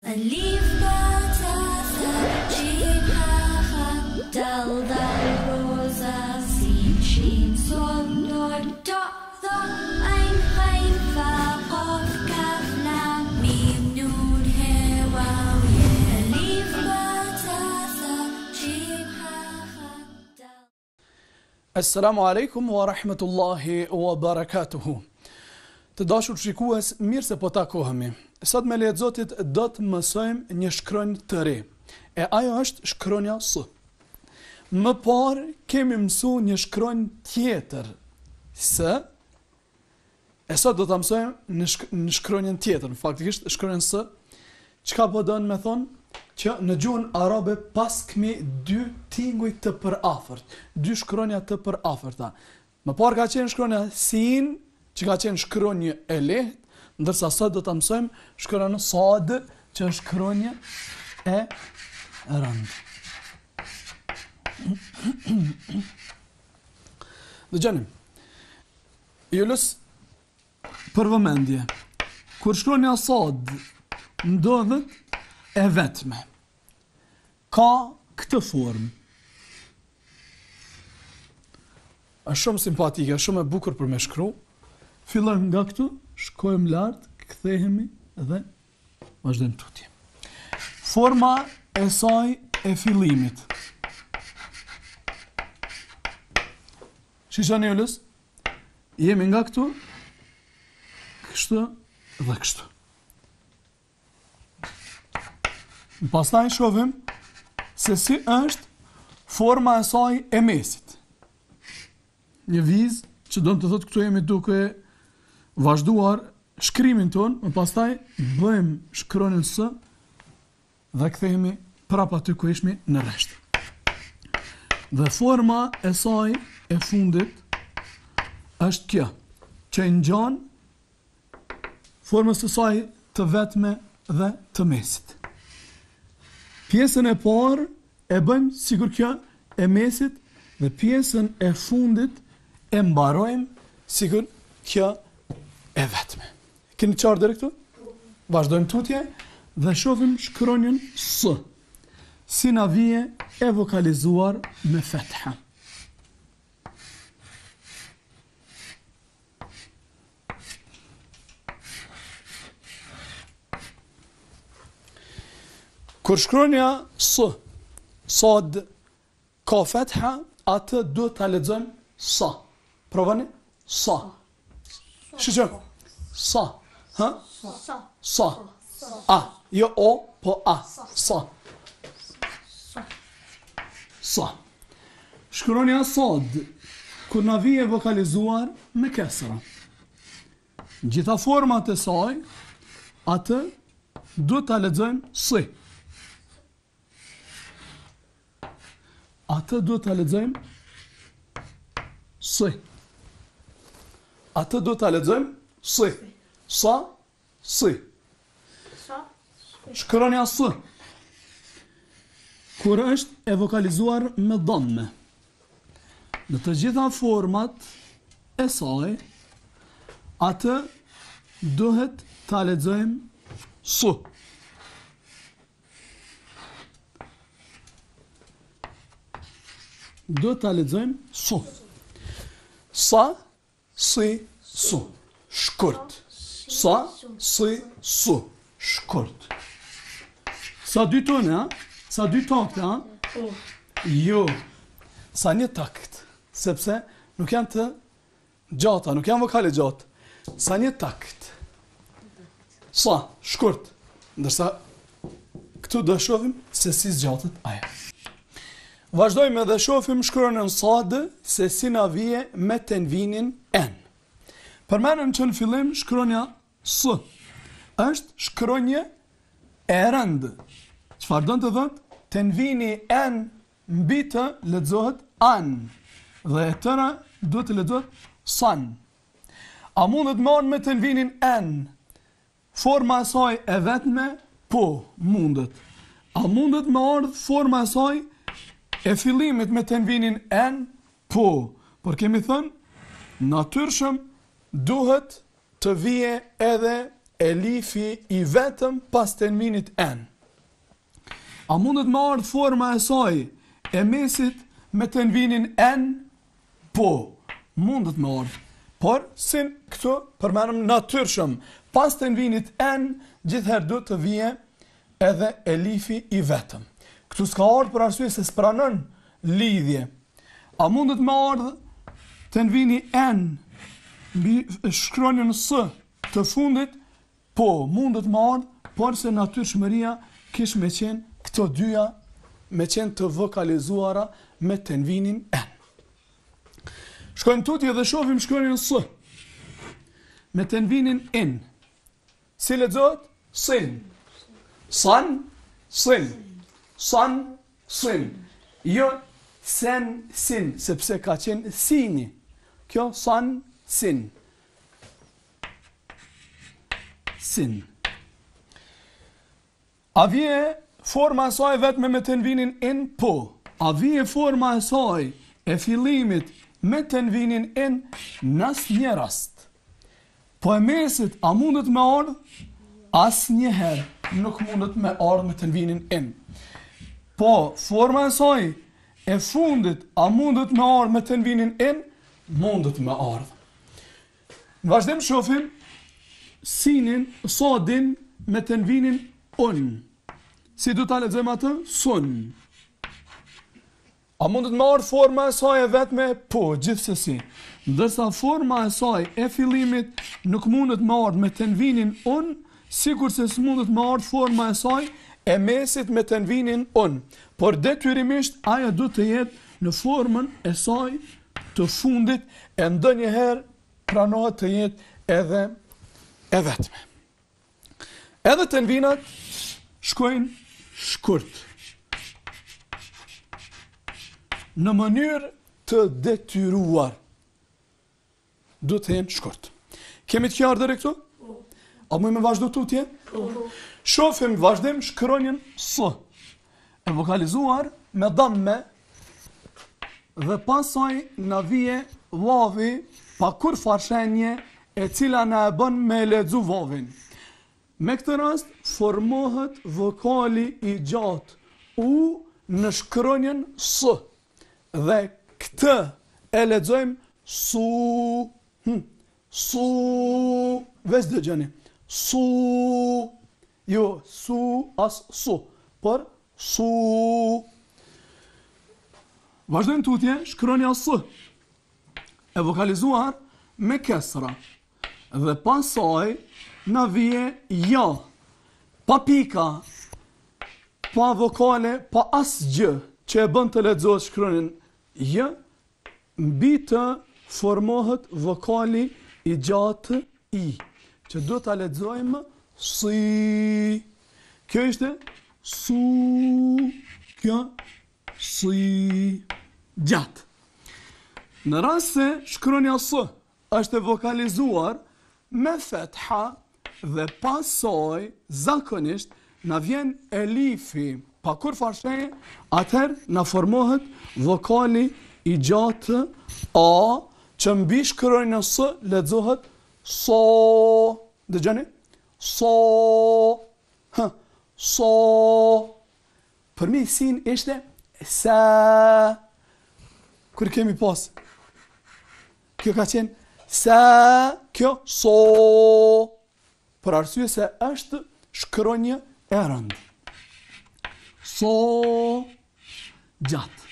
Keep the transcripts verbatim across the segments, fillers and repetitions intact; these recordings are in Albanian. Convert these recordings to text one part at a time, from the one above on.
ألف باء تاء ثاء جيم ها خاء دال ذال روزا سين شين صاد نون تاء ثاء عين غين فاء قاف كاف لام ميم نون هاء واو ياء ألف باء تاء ثاء جيم ها خاء دال. Assalamu alaikum wa rahmatullahi wa barakatuhu. Të dashur shikues, mirë se po takohemi. Sot me lejet Zotit do të mësojmë një shkronjë të re. E ajo është shkronja S. Më parë kemi mësuar një shkronjë tjetër S. E sot do ta mësojmë në, shk në shkronjën tjetër, faktikisht shkronjën S. Çka po don me thonë? Që në gjuhën arabe pas kemi dy tinguj të përafërt, dy shkronja të përafërta. Më parë ka qenë shkronja sin, që ka qenë shkronjë e lehtë, ndërsa sot do ta mësojmë shkronjën sad, që është shkronjë e rëndë. Dëgjoni. Ju lës për vëmendje. Kur shkronja sad ndodhet e vetme, ka këtë formë. Është shumë simpatike, shumë e bukur për me shkru. Fillojmë nga këtu, shkojmë lart, kthehemi dhe vazhdojmë tutje. Forma e saj e fillimit. Shishani ulës, jemi nga këtu, kështu dhe kështu. Pastaj shohim se si është forma e saj e mesit. Një vizë që do të thotë këtu jemi duke vazhduar shkrimin ton, më pastaj bëjmë shkronjën S dhe kthehemi prapa aty ku ishmi në rresht. Dhe forma e saj e fundit është kjo, që i ngjan formës së saj të vetme dhe të mesit. Pjesën e parë e bëjmë sikur kjo e mesit dhe pjesën e fundit e mbarojmë sikur kjo e vetme. Keni qartë deri këtu? Vazhdojmë tutje dhe shohim shkronjën S. Si na vije e vokalizuar me fetha. Kur shkronja S, sad, ka fetha, atë duhet ta lexojmë sa. Provani? Sa. Shqyqo? Sa. Ha? Sa. Sa. A. Jo o, po a. Sa. Sa. Shkronja sad, kur na vije vokalizuar me kesra. Gjitha format e saj, atë duhet ta lexojmë si. Atë duhet ta lexojmë si. Atë duhet ta lexojmë si. Sa, si. Sa. Shkronja S, kur është e vokalizuar me dhamme, në të gjitha format e saj, atë duhet ta lexojmë su. Do ta lexojmë su. Sa, si, su. Shkurt. Sa, si, su. Shkurt. Sa dy tone, ha? Sa dy takte, ha? Jo. Sa një takt. Sepse nuk janë të gjata, nuk janë vokale gjatë. Sa një takt. Sa, shkurt. Ndërsa këtu do shohim se si zgjatet ajo. Vazhdojmë edhe shohim shkronjën sad se si na vije me tenvinin n. Përmenëm që në fillim shkronja S është shkronje e rëndë. Çfarë do të thotë? Tenvini n mbi të lexohet an dhe e tëra duhet të lexohet san. A mundet marrë me tenvinin n forma e saj e vetme? Po, mundet. A mundet me ardhë forma e saj e fillimit me tenvinin n? Po, por kemi thënë natyrshëm duhet të vije edhe elifi i vetëm pas tenvinit en. A mundet me ardhë forma e saj e mesit me tenvinin en? Po, mundet me ardhë. Por, sin këtu përmenëm natyrshëm, pas tenvinit en, gjithherë do të vije edhe elifi i vetëm. Këtu s'ka ardhë për arsye se s'pranon lidhje. A mundet me ardhë tenvini en mbi shkronjën s të fundit? Po, mundet me ardhë, por se natyrshmëria kish me qenë këto dyja me qenë të vokalizuara me tenvinin en. Shkojmë tutje dhe shohim shkronjën s me tenvinin in. Si lexohet? Sin. San, sin. San, sin. Jo sen, sin, sepse ka qenë sini. Kjo san, sin. Sin. A vje forma e saj vetme me tenvinin in? Po. A vje forma e saj e fillimit me tenvinin in? Në asnjë rast. Po e mesit, a mundet me ardhë? Asnjëherë nuk mundet me ardhë me tenvinin in. Po, forma e saj e fundit, a mundet me ardhë me tenvinin in? Mundet me ardhë. Në vazhdim shofim sinin, sodin me tenvinin un. Si du ta lexojmë atë? Sun. A mundet me ardhë forma e saj e vetme? Po, gjithsesi. Ndërsa forma e saj e fillimit nuk mundet me ardhë me tenvinin un, sikur se s'mundet me ardhë forma e saj e mesit me tenvinin un. Por detyrimisht ajo du të jetë në formën e saj të fundit e ndonjëherë pranohet të jetë edhe e vetme. Edhe tenvinat shkojnë shkurt. Në mënyrë të detyruar. Du të jenë shkurt. Kemi të qartë deri këtu? A mu me vazhdo tutje? Shofim vazhdim shkronjën s. E vokalizuar me damme dhe pasaj në vije vavi pa kur farshenje e cila në e bën me lexu vavin. Me këtë rast formohet vokali i gjatë u në shkronjën s. Dhe këtë e lexojmë su. Hmm. Su. Veç dhe gjeni. Su. Jo, su as su. Por su. Vazhdojmë tutje, shkronja s. E vokalizuar me kesra. Dhe pasaj na vije ja. Pa pika. Pa vokale, pa as gjë që e bën të lexohet shkronjën j, mbi të formohet vokali i gjatë i, që do ta lexojmë si. Kjo ishte su, kjo si gjatë. Në rast se shkronja s është vokalizuar me fetha dhe pasoj zakonisht na vjen elifi pa kur farshenje, atëherë na formohet vokali i gjatë a, që mbi shkronjën s lexohet so. Dëgjoni? So. Hë, so. Për mi sin ishte sa. Kur kemi pas? Kjo ka qenë sa, kjo so. Për arsye se është shkronjë e rëndë. So gjatë.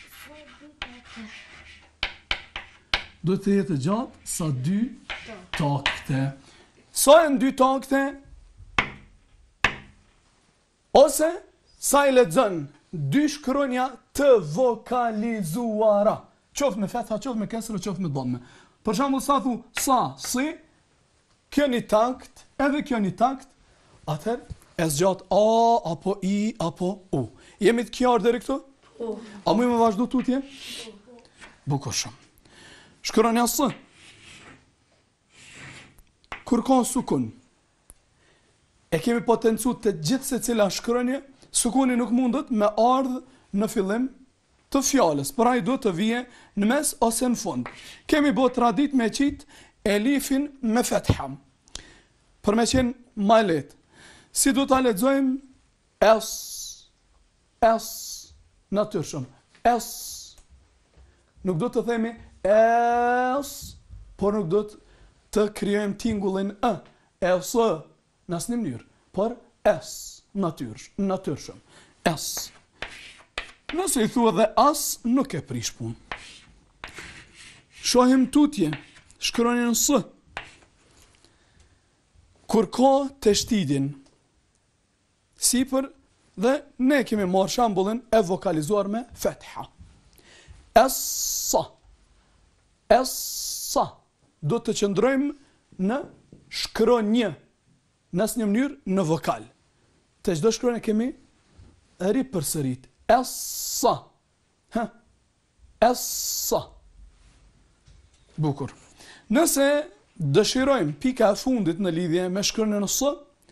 Do të jetë gjatë sa dy takte. Sa e në dy takte? Ose sa i lexon dy shkronja të vokalizuara. Qoftë me fetha, qoftë me kesër, qoftë me dhamme. Për shembull sa thu sa, si, kjo një takt, edhe kjo një takt, atëherë e zgjat a, apo i, apo u. Jemi të qartë deri këtu? Po. A mu me vazhdu tutje? Bukur shumë. Shkronja s. Kur ka sukun, e kemi potencu të gjithë se cila shkronje, sukuni nuk mundet me ardhë në fillim të fjales, pra i do të vije në mes ose në fund. Kemi bo tradit me qitë elifin me fetha. për me qenë ma letë. Si du ta lexojmë es, es, natyrshëm, es. Nuk do të themi es, por nuk do të krijojmë tingullin ë, es, në asnjë mënyrë, por es, natyrsh, natyrshëm, es. Nëse i thua dhe as, nuk e prish punë. Shohim tutje, shkroni në s. Kur ka të shtidin, sipër, dhe ne kemi marrë shambullin e vokalizuar me fetha. Es-sa. Es-sa. Do të qëndrojmë në shkronjë, në asnjë mënyrë në vokal. Të çdo shkronjë kemi ri përsërit. Es-sa. Ha. Es-sa. Bukur. Nëse dëshirojmë pika e fundit në lidhje me shkronjën s,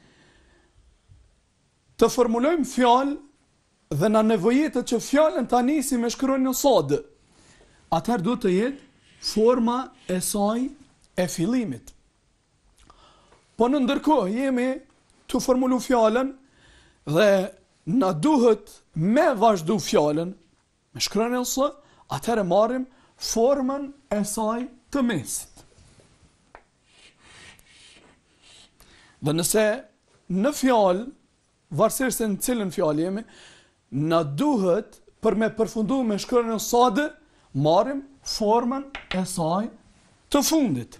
të formulojmë fjalë dhe na nevojitet që fjalën ta nisim me shkronjën sad, atëherë do të jetë forma e saj e fillimit. Po në ndërkohë jemi të formulu fjalën dhe na duhet me vazhdu fjalën me shkronjën s, atëherë marrim formën e saj të mesit. Dhe nëse në fjalë, varësisht se në cilën fjalë jemi, na duhet për me përfundu me shkronjën sad, marrim formën e saj të fundit.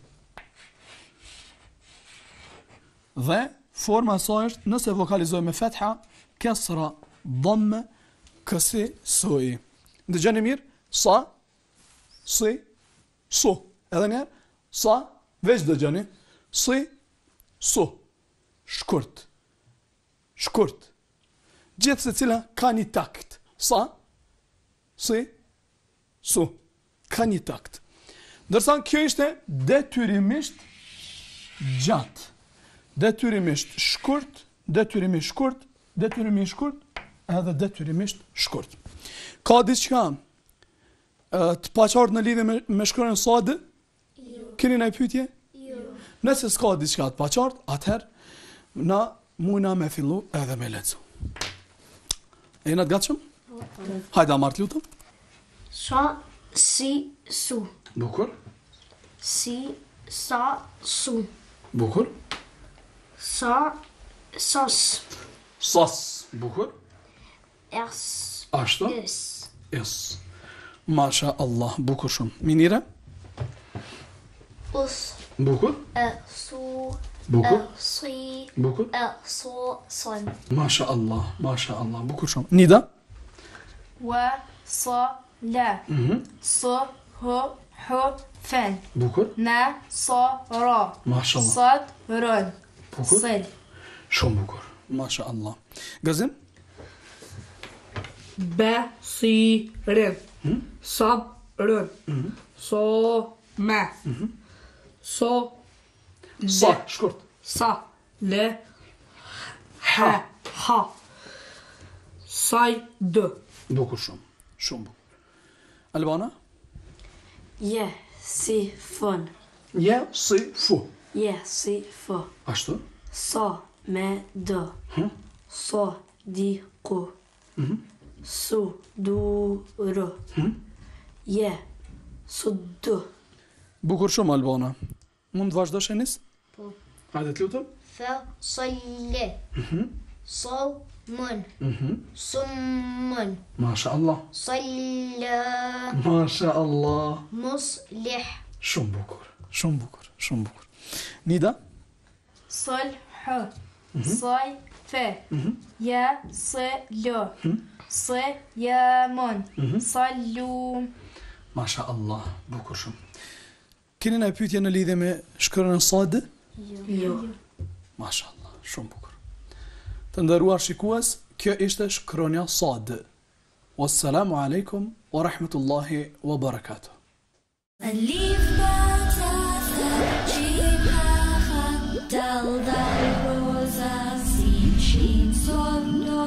Dhe forma e saj është, nëse vokalizojmë me fetha, kesra, dhamme, kësi, soi. Dëgjoni mirë, sa, si, su. Edhe njerë, sa, veç dëgjoni, si, su. Shkurt. Shkurt. Gjithë se cila ka një takt. Sa, si, su. Ka një takt. Ndërsa kjo ishte detyrimisht gjatë. Detyrimisht shkurt, detyrimisht shkurt, detyrimisht shkurt, edhe detyrimisht shkurt. Ka diçka të paqartë në lidhje me, me shkronjën sad? Jo. Keni ndonjë pyetje? Jo. Nëse s'ka diçka të paqartë, atëherë na mujna me fillu edhe me lexu. E jena të gatshëm? Hajde Amart, lutem. Sa, si, su. Bukur. Si, sa, su. Bukur. Sa, sas. Sas. Bukur. Es. Ashtu? Es. Es. Masha Allah, bukur shumë. Minire? Us. Bukur. E, su. Bukur. E, si. Bukur. E, so, son. Masha Allah, masha Allah, bukur shumë. Nida? Wa, sa, la. Mhm. S, h, h, fen. Bukur. Na, sa, ra. Masha Allah. Sad, rën. Bukur. Sil. Shumë bukur. Masha Allah. Gazim? Besirim. Sabrın. Soma. So. Sa, shkurt. Sa. Le. Ha. Ha. Saydı. Bukur shumë. Shumë bukur. Albana? Je, si, fën. Je, si, fu. Je, si, fë. Ashtu? Sa, me, dë. Hm? So, di, ku. Mhm. Su, du, rë. Hm? Je, su, dë. Bukur shumë Albana. Mund të vazhdosh e nis? Po. Hajde të lutem. Fa, salle. Mhm. Sol, mën. Mhm. Sumën. Masha Allah. Salla. Masha Allah. Muslih. Shumë bukur. Shumë bukur. Shumë bukur. Nida? Sol, h. Saj, fe. Ja, se, lë. Se, ja, mon. Sallu. Masha Allah. Bukur shumë. Keni në pyetje në lidhje me shkronjën sad? Jo. Masha Allah. Shumë bukur. Të nderuar shikues, kjo ishte shkronja sad. Wassalamu alaikum wa rahmatullahi wa barakatuh. ألف باء تاء ثاء جيم ها خا دال دال روزا سين شين صاد